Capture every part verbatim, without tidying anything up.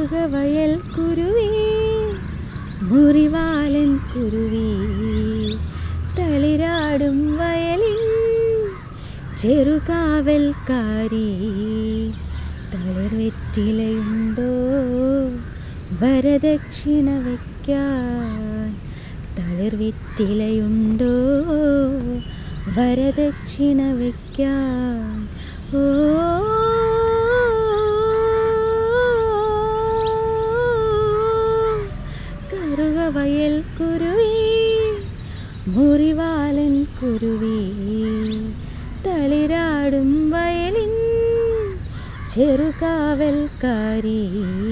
കറുകവയൽ കുരുവി മുറിവാലൻ കുരുവി തളിരാടും വയലിൻ ചെറുകാവൽക്കാരി തളിർവെറ്റിലയുണ്ടോ വരദക്ഷിണ വയ്ക്കാൻ തളിർവെറ്റിലയുണ്ടോ വരദക്ഷിണ വയ്ക്കാൻ ഓ കറുകവയൽ കുരുവി മുറിവാലൻ കുരുവി തളിരാടും വയലിൻ ചെറുകാവൽക്കാരി.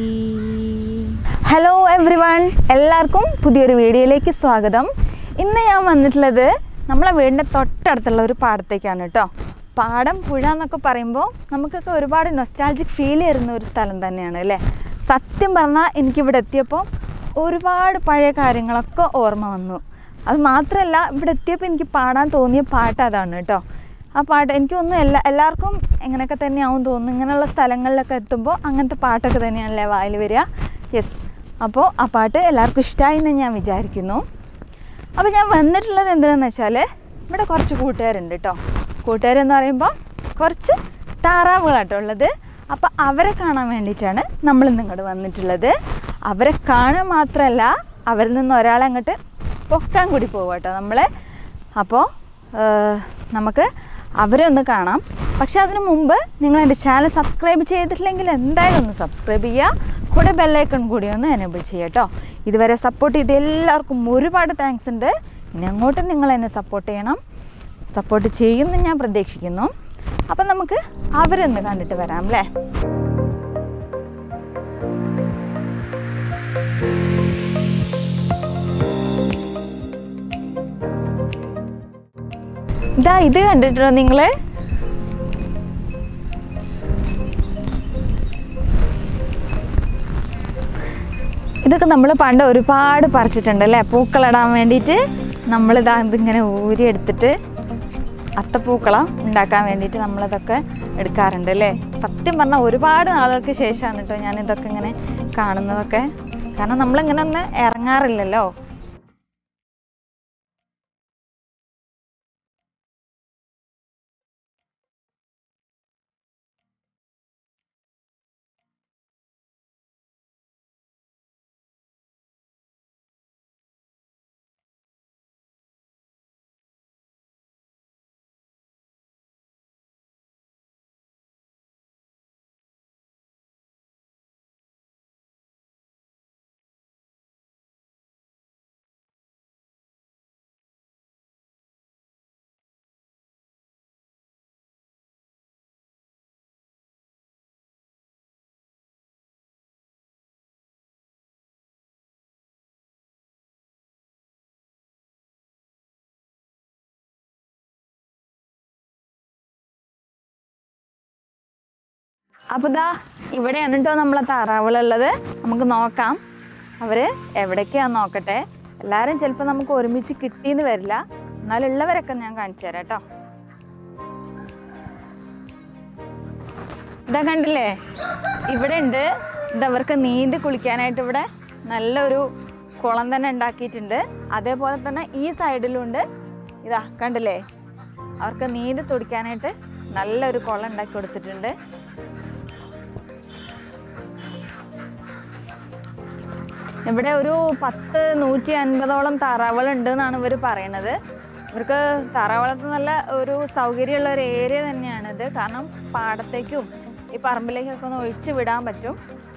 ഹലോ എവ്രിവൺ, എല്ലാവർക്കും പുതിയൊരു വീഡിയോയിലേക്ക് സ്വാഗതം. ഇന്ന് ഞാൻ വന്നിട്ടുള്ളത് നമ്മളെ വീടിൻ്റെ തൊട്ടടുത്തുള്ള ഒരു പാടത്തേക്കാണ് കേട്ടോ. പാടം പുഴ എന്നൊക്കെ പറയുമ്പോൾ നമുക്കൊക്കെ ഒരുപാട് നൊസ്റ്റാൾജിക് ഫീൽ ചെയ്യുന്ന ഒരു സ്ഥലം തന്നെയാണ് അല്ലേ. സത്യം പറഞ്ഞാൽ എനിക്കിവിടെ എത്തിയപ്പോൾ ഒരുപാട് പഴയ കാര്യങ്ങളൊക്കെ ഓർമ്മ വന്നു. അത് മാത്രമല്ല, ഇവിടെ എത്തിയപ്പോൾ എനിക്ക് പാടാൻ തോന്നിയ പാട്ട് അതാണ് കേട്ടോ. ആ പാട്ട് എനിക്കൊന്നും എല്ലാ എല്ലാവർക്കും എങ്ങനെയൊക്കെ തന്നെയാവും തോന്നുന്നു. ഇങ്ങനെയുള്ള സ്ഥലങ്ങളിലൊക്കെ എത്തുമ്പോൾ അങ്ങനത്തെ പാട്ടൊക്കെ തന്നെയാണല്ലേ വായിൽ വരിക. യെസ്, അപ്പോൾ ആ പാട്ട് എല്ലാവർക്കും ഇഷ്ടമായി എന്ന് ഞാൻ വിചാരിക്കുന്നു. അപ്പോൾ ഞാൻ വന്നിട്ടുള്ളത് എന്തിനാണെന്ന് വെച്ചാൽ, ഇവിടെ കുറച്ച് കൂട്ടുകാരുണ്ട് കേട്ടോ. കൂട്ടുകാരെന്ന് പറയുമ്പോൾ കുറച്ച് താറാവുകളാട്ടോ ഉള്ളത്. അപ്പോൾ അവരെ കാണാൻ വേണ്ടിയിട്ടാണ് നമ്മളിന്ന് ഇങ്ങോട്ട് വന്നിട്ടുള്ളത്. അവരെ കാണാൻ മാത്രമല്ല, അവരിൽ നിന്ന് ഒരാളെ അങ്ങോട്ട് പൊക്കാൻ കൂടി പോകും കേട്ടോ നമ്മൾ. അപ്പോൾ നമുക്ക് അവരെ ഒന്ന് കാണാം. പക്ഷേ അതിന് മുമ്പ് നിങ്ങൾ എൻ്റെ ചാനൽ സബ്സ്ക്രൈബ് ചെയ്തിട്ടില്ലെങ്കിൽ എന്തായാലും ഒന്ന് സബ്സ്ക്രൈബ് ചെയ്യുക. കൂടെ ബെല്ലൈക്കൺ കൂടി ഒന്ന് എനേബിൾ ചെയ്യുക കേട്ടോ. ഇതുവരെ സപ്പോർട്ട് ചെയ്ത് എല്ലാവർക്കും ഒരുപാട് താങ്ക്സ് ഉണ്ട്. ഇനി അങ്ങോട്ടും നിങ്ങൾ എന്നെ സപ്പോർട്ട് ചെയ്യണം. സപ്പോർട്ട് ചെയ്യുമെന്ന് ഞാൻ പ്രതീക്ഷിക്കുന്നു. അപ്പം നമുക്ക് അവരൊന്ന് കണ്ടിട്ട് വരാം അല്ലേ. ഇതാ ഇത് കണ്ടിട്ടോ നിങ്ങൾ? ഇതൊക്കെ നമ്മൾ പണ്ട് ഒരുപാട് പറിച്ചിട്ടുണ്ട് അല്ലേ, പൂക്കളിടാൻ വേണ്ടിയിട്ട്. നമ്മളിതാ ഇതിങ്ങനെ ഊരി എടുത്തിട്ട് അത്തപ്പൂക്കളം ഉണ്ടാക്കാൻ വേണ്ടിയിട്ട് നമ്മളിതൊക്കെ എടുക്കാറുണ്ട് അല്ലേ. സത്യം പറഞ്ഞാൽ ഒരുപാട് നാളുകൾക്ക് ശേഷമാണ് കേട്ടോ ഞാനിതൊക്കെ ഇങ്ങനെ കാണുന്നതൊക്കെ. കാരണം നമ്മളിങ്ങനെ ഒന്ന് ഇറങ്ങാറില്ലല്ലോ. അപ്പോൾ ഇതാ ഇവിടെയാണ് കേട്ടോ നമ്മളെ താറാവുകളുള്ളത്. നമുക്ക് നോക്കാം അവർ എവിടേക്കാന്ന് നോക്കട്ടെ. എല്ലാവരും ചിലപ്പോൾ നമുക്ക് ഒരുമിച്ച് കിട്ടിയെന്ന് വരില്ല, എന്നാലുള്ളവരൊക്കെ ഞാൻ കാണിച്ചു തരാം കേട്ടോ. ഇതാ കണ്ടില്ലേ, ഇവിടെ ഉണ്ട്. ഇതവർക്ക് നീന്തി കുളിക്കാനായിട്ട് ഇവിടെ നല്ലൊരു കുളം തന്നെ ഉണ്ടാക്കിയിട്ടുണ്ട്. അതേപോലെ തന്നെ ഈ സൈഡിലുണ്ട്. ഇതാ കണ്ടില്ലേ, അവർക്ക് നീന്തി തുടിക്കാനായിട്ട് നല്ലൊരു കുളം ഉണ്ടാക്കി കൊടുത്തിട്ടുണ്ട്. ഇവിടെ ഒരു പത്ത് നൂറ്റി അൻപതോളം താറാവുകളുണ്ട് എന്നാണ് ഇവർ പറയണത്. ഇവർക്ക് താറാവുകൾക്ക് നല്ല ഒരു സൗകര്യമുള്ള ഒരു ഏരിയ തന്നെയാണിത്. കാരണം പാടത്തേക്കും ഈ പറമ്പിലേക്കൊക്കെ ഒന്ന് ഒഴിച്ച് വിടാൻ പറ്റും.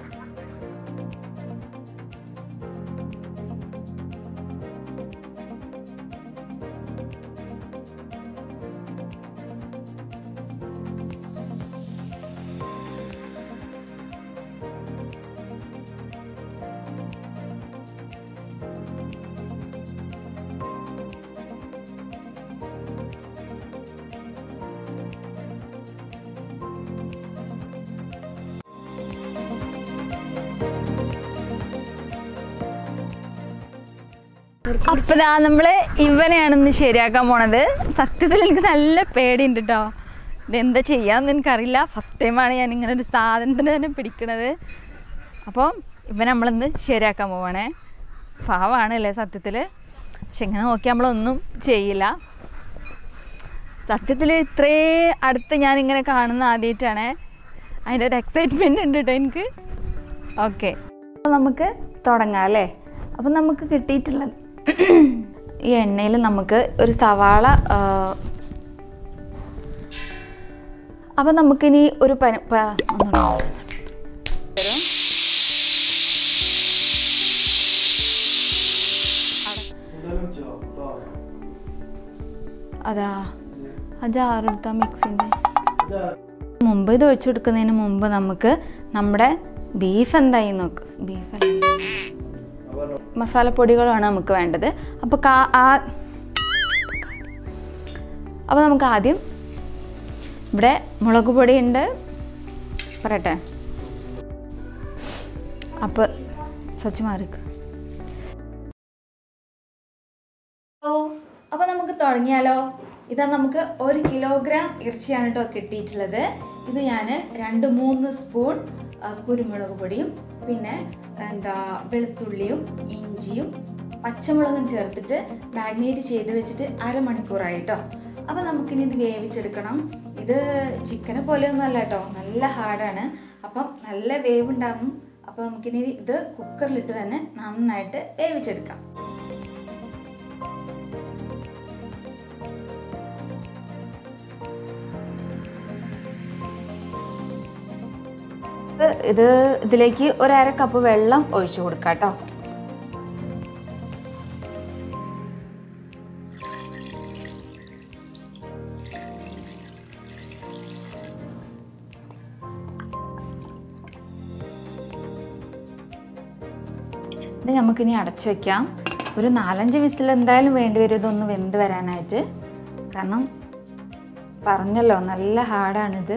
അപ്പോൾ ഇതാ നമ്മൾ ഇവനെയാണെന്ന് ശരിയാക്കാൻ പോണത്. സത്യത്തിൽ എനിക്ക് നല്ല പേടിയുണ്ട് കേട്ടോ. ഇതെന്താ ചെയ്യാമെന്ന് എനിക്കറിയില്ല. ഫസ്റ്റ് ടൈമാണ് ഞാൻ ഇങ്ങനെ ഒരു സാധനത്തിന് തന്നെ പിടിക്കണത്. അപ്പോൾ ഇവൻ നമ്മളിന്ന് ശരിയാക്കാൻ പോവാണേ. പാവാണല്ലേ സത്യത്തിൽ. പക്ഷെ ഇങ്ങനെ നോക്കിയാൽ നമ്മളൊന്നും ചെയ്യില്ല. സത്യത്തിൽ ഇത്രേ അടുത്ത് ഞാനിങ്ങനെ കാണുന്ന ആദ്യമായിട്ടാണ്. അതിൻ്റെ ഒരു എക്സൈറ്റ്മെൻറ്റ് ഉണ്ട് കേട്ടോ എനിക്ക്. ഓക്കെ, അപ്പോൾ നമുക്ക് തുടങ്ങാം അല്ലേ. അപ്പം നമുക്ക് കിട്ടിയിട്ടുള്ള ഈ എണ്ണയിൽ നമുക്ക് ഒരു സവാള, അപ്പം നമുക്കിനി ഒരു പ അതാ ആ ജാറെടുത്ത മിക്സിൻ്റെ മുമ്പ് ഇത് ഒഴിച്ചു കൊടുക്കുന്നതിന് മുമ്പ് നമുക്ക് നമ്മുടെ ബീഫ് എന്തായി നോക്ക്. ബീഫ് മസാലപ്പൊടികളാണ് നമുക്ക് വേണ്ടത്. അപ്പോൾ കാ ആ അപ്പോൾ നമുക്ക് ആദ്യം ഇവിടെ മുളക് പൊടിയുണ്ട് പറയട്ടെ. അപ്പോൾ സ്വച്ഛ മാറിക്ക്. ഓ അപ്പോൾ നമുക്ക് തുടങ്ങിയാലോ. ഇതാ നമുക്ക് ഒരു കിലോഗ്രാം ഇറച്ചിയാണ് കേട്ടോ കിട്ടിയിട്ടുള്ളത്. ഇത് ഞാൻ രണ്ട് മൂന്ന് സ്പൂൺ കുരുമുളക് പൊടിയും പിന്നെ എന്താ വെളുത്തുള്ളിയും ഇഞ്ചിയും പച്ചമുളകും ചേർത്തിട്ട് മാഗ്നേറ്റ് ചെയ്ത് വെച്ചിട്ട് അരമണിക്കൂറായി കേട്ടോ. അപ്പോൾ നമുക്കിനി ഇത് വേവിച്ചെടുക്കണം. ഇത് ചിക്കനെ പോലെയൊന്നും അല്ല കേട്ടോ, നല്ല ഹാർഡാണ്. അപ്പം നല്ല വേവ് ഉണ്ടാകും. അപ്പോൾ നമുക്കിനി ഇത് കുക്കറിലിട്ട് തന്നെ നന്നായിട്ട് വേവിച്ചെടുക്കാം. ഇത് ഇതിലേക്ക് ഒരു അര കപ്പ് വെള്ളം ഒഴിച്ചു കൊടുക്കാം കേട്ടോ. ഇത് നമുക്കിനി അടച്ചു വെക്കാം. ഒരു നാലഞ്ച് വിസിൽ എന്തായാലും വേണ്ടി വരും ഇതൊന്ന് വെന്ത് വരാനായിട്ട്. കാരണം പറഞ്ഞല്ലോ നല്ല ഹാർഡാണിത്.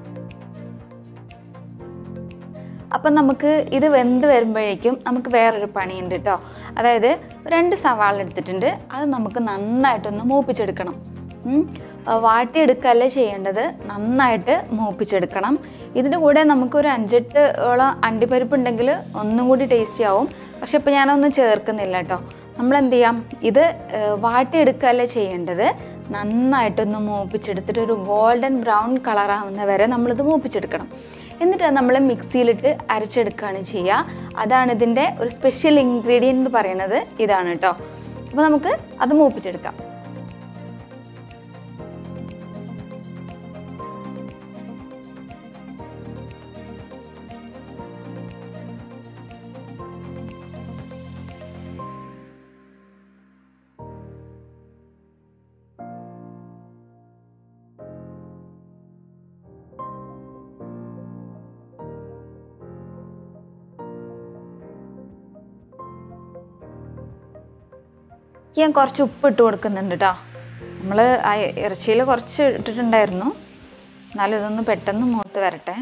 അപ്പം നമുക്ക് ഇത് വെന്ത് വരുമ്പോഴേക്കും നമുക്ക് വേറൊരു പണിയുണ്ട് കേട്ടോ. അതായത് രണ്ട് സവാള എടുത്തിട്ടുണ്ട്, അത് നമുക്ക് നന്നായിട്ടൊന്ന് മൂപ്പിച്ചെടുക്കണം. വാട്ടിയെടുക്കുകയല്ലേ ചെയ്യേണ്ടത്, നന്നായിട്ട് മൂപ്പിച്ചെടുക്കണം. ഇതിൻ്റെ കൂടെ നമുക്കൊരു അഞ്ചെട്ട് ഓളം അണ്ടിപ്പരിപ്പ് ഉണ്ടെങ്കിൽ ഒന്നും കൂടി ടേസ്റ്റി ആവും. പക്ഷെ ഇപ്പോൾ ഞാനൊന്നും ചേർക്കുന്നില്ല കേട്ടോ. നമ്മളെന്ത് ചെയ്യാം, ഇത് വാട്ടിയെടുക്കുകയല്ലേ ചെയ്യേണ്ടത്, നന്നായിട്ടൊന്ന് മൂപ്പിച്ചെടുത്തിട്ട് ഒരു ഗോൾഡൻ ബ്രൗൺ കളറാവുന്ന വരെ നമ്മളിത് മൂപ്പിച്ചെടുക്കണം. എന്നിട്ട് നമ്മൾ മിക്സിയിലിട്ട് അരച്ചെടുക്കുകയാണ് ചെയ്യുക. അതാണ് ഇതിൻ്റെ ഒരു സ്പെഷ്യൽ ഇൻഗ്രീഡിയൻ്റ് എന്ന് പറയുന്നത് ഇതാണ് കേട്ടോ. അപ്പോൾ നമുക്ക് അത് മൂപ്പിച്ചെടുക്കാം. ഞാൻ കുറച്ച് ഉപ്പ് ഇട്ട് കൊടുക്കുന്നുണ്ട് കേട്ടോ. നമ്മൾ ആ ഇറച്ചിയിൽ കുറച്ച് ഇട്ടിട്ടുണ്ടായിരുന്നു, എന്നാലും ഇതൊന്ന് പെട്ടെന്ന് മൂത്ത് വരട്ടെ.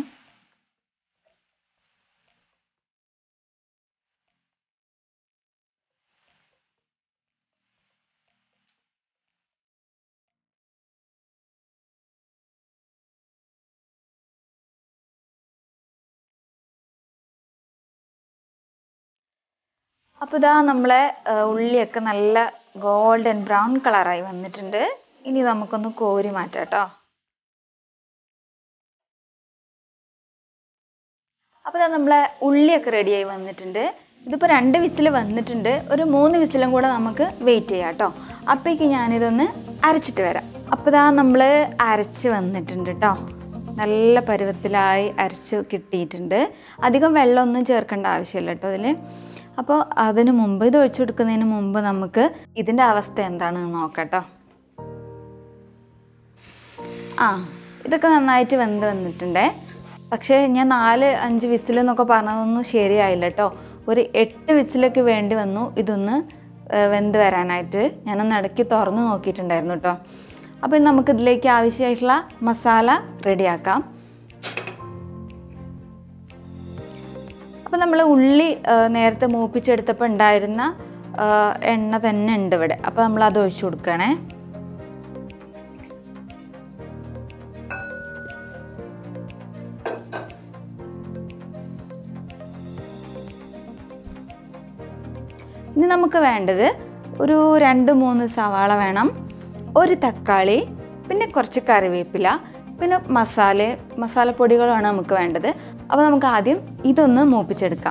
അപ്പോൾ ഇതാ നമ്മളെ ഉള്ളിയൊക്കെ നല്ല ഗോൾഡൻ ബ്രൗൺ കളറായി വന്നിട്ടുണ്ട്. ഇനി നമുക്കൊന്ന് കോരി മാറ്റാം കേട്ടോ. അപ്പോൾ ഇതാ നമ്മളെ ഉള്ളിയൊക്കെ റെഡിയായി വന്നിട്ടുണ്ട്. ഇതിപ്പോൾ രണ്ട് വിസിൽ വന്നിട്ടുണ്ട്. ഒരു മൂന്ന് വിസിലും കൂടെ നമുക്ക് വെയിറ്റ് ചെയ്യാം കേട്ടോ. അപ്പോഴേക്ക് ഞാനിതൊന്ന് അരച്ചിട്ട് വരാം. അപ്പോൾ ഇതാ നമ്മൾ അരച്ച് വന്നിട്ടുണ്ട് കേട്ടോ. നല്ല പരുവത്തിലായി അരച്ച് കിട്ടിയിട്ടുണ്ട്. അധികം വെള്ളമൊന്നും ചേർക്കേണ്ട ആവശ്യമില്ല കേട്ടോ ഇതിൽ. അപ്പോൾ അതിന് മുമ്പ് ഇത് ഒഴിച്ചു കൊടുക്കുന്നതിന് മുമ്പ് നമുക്ക് ഇതിൻ്റെ അവസ്ഥ എന്താണെന്ന് നോക്കാം കേട്ടോ. ആ ഇതൊക്കെ നന്നായിട്ട് വെന്ത് വന്നിട്ടുണ്ടേ. പക്ഷേ ഞാൻ നാല് അഞ്ച് വിസിലെന്നൊക്കെ പറഞ്ഞതൊന്നും ശരിയായില്ല കേട്ടോ. ഒരു എട്ട് വിസിലൊക്കെ വേണ്ടി വന്നു ഇതൊന്ന് വെന്ത് വരാനായിട്ട്. ഞാനൊന്ന് ഇടയ്ക്ക് തുറന്ന് നോക്കിയിട്ടുണ്ടായിരുന്നു കേട്ടോ. അപ്പോൾ നമുക്കിതിലേക്ക് ആവശ്യമായിട്ടുള്ള മസാല റെഡിയാക്കാം. അപ്പോൾ നമ്മൾ ഉള്ളി നേരത്തെ മൂപ്പിച്ചെടുത്തപ്പോൾ ഉണ്ടായിരുന്ന എണ്ണ തന്നെ ഉണ്ട് ഇവിടെ. അപ്പോൾ നമ്മൾ അത് ഒഴിച്ചു കൊടുക്കണേ. ഇനി നമുക്ക് വേണ്ടത് ഒരു രണ്ട് മൂന്ന് സവാള വേണം, ഒരു തക്കാളി, പിന്നെ കുറച്ച് കറിവേപ്പില, പിന്നെ മസാല മസാലപ്പൊടികളാണ് നമുക്ക് വേണ്ടത്. അപ്പോൾ നമുക്ക് ആദ്യം ഇതൊന്ന് മൂപ്പിച്ചെടുക്കാം.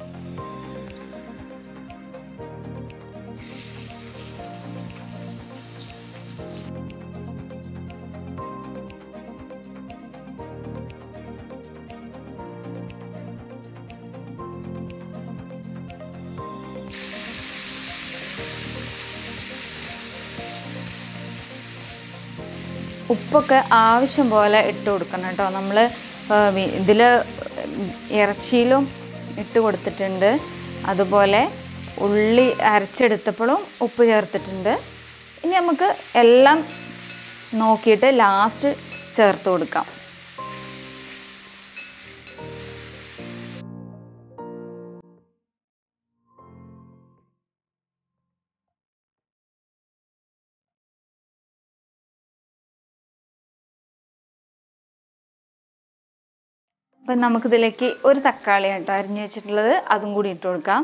ഉപ്പൊക്കെ ആവശ്യം പോലെ ഇട്ട് കൊടുക്കണം കേട്ടോ. നമ്മൾ ഇതിൽ ഇറച്ചിയിലും ഇട്ട് കൊടുത്തിട്ടുണ്ട്, അതുപോലെ ഉള്ളി അരച്ചെടുത്തപ്പോഴും ഉപ്പ് ചേർത്തിട്ടുണ്ട്. ഇനി നമുക്ക് എല്ലാം നോക്കിയിട്ട് ലാസ്റ്റ് ചേർത്ത് കൊടുക്കാം. അപ്പം നമുക്കിതിലേക്ക് ഒരു തക്കാളി കേട്ടോ അരിഞ്ഞു വെച്ചിട്ടുള്ളത്, അതും കൂടി ഇട്ട് കൊടുക്കാം.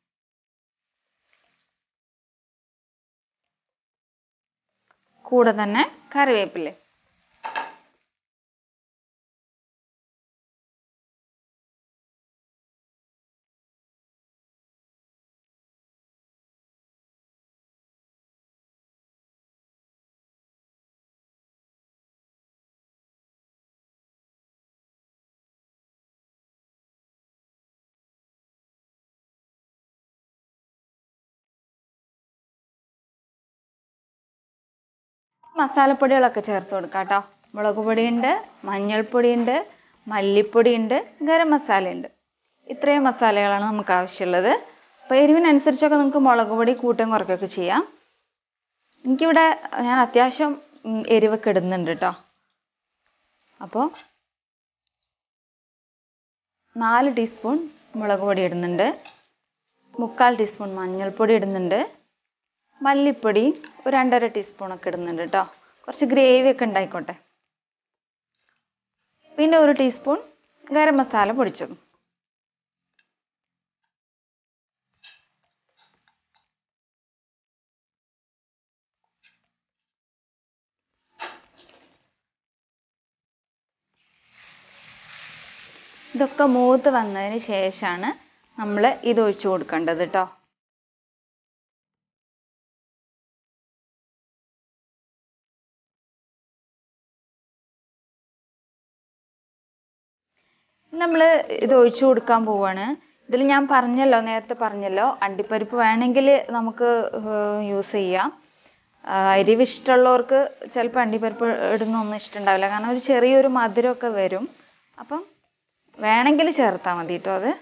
കൂടെ തന്നെ കറിവേപ്പില. മസാലപ്പൊടികളൊക്കെ ചേർത്ത് കൊടുക്കാം കേട്ടോ. മുളക് പൊടിയുണ്ട്, മഞ്ഞൾപ്പൊടിയുണ്ട്, മല്ലിപ്പൊടിയുണ്ട്, ഗരം മസാലയുണ്ട്. ഇത്രയും മസാലകളാണ് നമുക്ക് ആവശ്യമുള്ളത്. അപ്പോൾ എരിവിനനുസരിച്ചൊക്കെ നിങ്ങൾക്ക് മുളക് പൊടി കൂട്ടും കുറയ്ക്കുകയൊക്കെ ചെയ്യാം. എനിക്കിവിടെ ഞാൻ അത്യാവശ്യം എരിവൊക്കെ ഇടുന്നുണ്ട് കേട്ടോ. അപ്പോൾ നാല് ടീസ്പൂൺ മുളക് പൊടി ഇടുന്നുണ്ട്, മുക്കാൽ ടീസ്പൂൺ മഞ്ഞൾപ്പൊടി ഇടുന്നുണ്ട്, മല്ലിപ്പൊടി ഒരു രണ്ടര ടീസ്പൂണൊക്കെ ഇടുന്നുണ്ട് കേട്ടോ. കുറച്ച് ഗ്രേവി ഒക്കെ ഉണ്ടായിക്കോട്ടെ. പിന്നെ ഒരു ടീസ്പൂൺ ഗരം മസാല പൊടിച്ചതും. ഇതൊക്കെ മൂത്ത് വന്നതിന് ശേഷമാണ് നമ്മൾ ഇത് ഒഴിച്ചു കൊടുക്കേണ്ടത് കേട്ടോ. നമ്മൾ ഇത് ഒഴിച്ചു കൊടുക്കാൻ പോവാണ്. ഇതിൽ ഞാൻ പറഞ്ഞല്ലോ, നേരത്തെ പറഞ്ഞല്ലോ, അണ്ടിപ്പരിപ്പ് വേണമെങ്കിൽ നമുക്ക് യൂസ് ചെയ്യാം. എരിവ് ഇഷ്ടമുള്ളവർക്ക് ചിലപ്പോൾ അണ്ടിപ്പരിപ്പ് ഇടുന്നൊന്നും ഇഷ്ടമുണ്ടാവില്ല, കാരണം ഒരു ചെറിയൊരു മധുരമൊക്കെ വരും. അപ്പം വേണമെങ്കിൽ ചേർത്താൽ മതി കേട്ടോ. അത്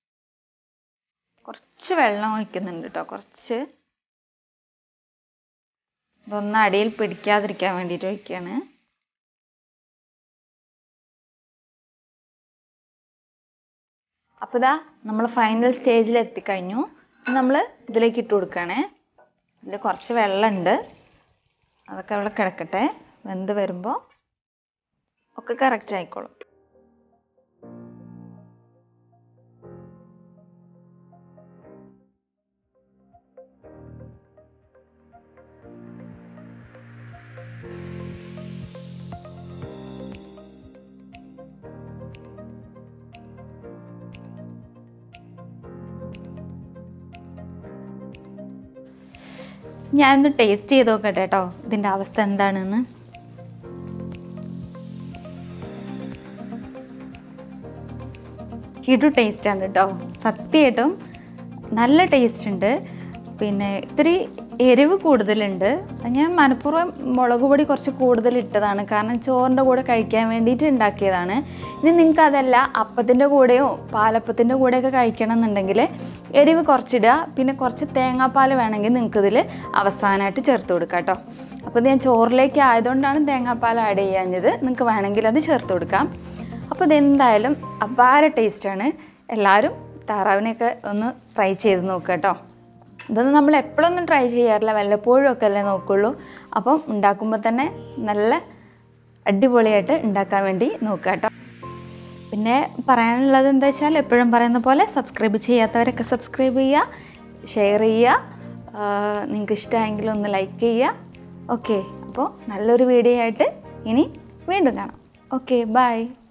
കുറച്ച് വെള്ളം ഒഴിക്കുന്നുണ്ട് കേട്ടോ, കുറച്ച്. ഇതൊന്നും അടിയിൽ പിടിക്കാതിരിക്കാൻ വേണ്ടിയിട്ട് ഒഴിക്കുകയാണ്. അപ്പോൾ ഇതാ നമ്മൾ ഫൈനൽ സ്റ്റേജിൽ എത്തിക്കഴിഞ്ഞു. നമ്മൾ ഇതിലേക്ക് ഇട്ട് കൊടുക്കുകയാണേ. ഇതിൽ കുറച്ച് വെള്ളമുണ്ട്, അതൊക്കെ അവിടെ കിടക്കട്ടെ. വെന്ത് വരുമ്പോൾ ഒക്കെ കറക്റ്റ് ആയിക്കോളും. ഞാനൊന്ന് ടേസ്റ്റ് ചെയ്ത് നോക്കട്ടെ കേട്ടോ, ഇതിൻ്റെ അവസ്ഥ എന്താണെന്ന്. കിടു ടേസ്റ്റാണ് കേട്ടോ, സത്യമായിട്ടും നല്ല ടേസ്റ്റ് ഉണ്ട്. പിന്നെ ഇത്തിരി എരിവ് കൂടുതലുണ്ട്. ഞാൻ മനഃപൂർവ്വം മുളക് പൊടി കുറച്ച് കൂടുതൽ ഇട്ടതാണ്, കാരണം ചോറിൻ്റെ കൂടെ കഴിക്കാൻ വേണ്ടിയിട്ട് ഉണ്ടാക്കിയതാണ്. ഇനി നിങ്ങൾക്ക് അതല്ല അപ്പത്തിൻ്റെ കൂടെയോ പാലപ്പത്തിൻ്റെ കൂടെയൊക്കെ കഴിക്കണം എന്നുണ്ടെങ്കിൽ എരിവ് കുറച്ചിടുക. പിന്നെ കുറച്ച് തേങ്ങാപ്പാൽ വേണമെങ്കിൽ നിങ്ങൾക്കിതിൽ അവസാനമായിട്ട് ചേർത്ത് കൊടുക്കാം കേട്ടോ. അപ്പോൾ ഇത് ഞാൻ ചോറിലേക്ക് ആയതുകൊണ്ടാണ് തേങ്ങാപ്പാൽ ആഡ് ചെയ്യാഞ്ഞത്. നിങ്ങൾക്ക് വേണമെങ്കിൽ അത് ചേർത്ത് കൊടുക്കാം. അപ്പോൾ ഇതെന്തായാലും അപാര ടേസ്റ്റാണ്. എല്ലാവരും താറാവിനെയൊക്കെ ഒന്ന് ട്രൈ ചെയ്ത് നോക്കുക കേട്ടോ. ഇതൊന്നും നമ്മൾ എപ്പോഴൊന്നും ട്രൈ ചെയ്യാറില്ല, വല്ലപ്പോഴും ഒക്കെ അല്ലേ നോക്കുള്ളൂ. അപ്പം ഉണ്ടാക്കുമ്പോൾ തന്നെ നല്ല അടിപൊളിയായിട്ട് ഉണ്ടാക്കാൻ വേണ്ടി നോക്കുക കേട്ടോ. പിന്നെ പറയാനുള്ളത് എന്താ വെച്ചാൽ എപ്പോഴും പറയുന്ന പോലെ സബ്സ്ക്രൈബ് ചെയ്യാത്തവരൊക്കെ സബ്സ്ക്രൈബ് ചെയ്യുക, ഷെയർ ചെയ്യുക. നിങ്ങൾക്ക് ഇഷ്ടമായെങ്കിൽ ഒന്ന് ലൈക്ക് ചെയ്യുക. ഓക്കെ, അപ്പോൾ നല്ലൊരു വീഡിയോ ആയിട്ട് ഇനി വീണ്ടും കാണാം. Okay, by.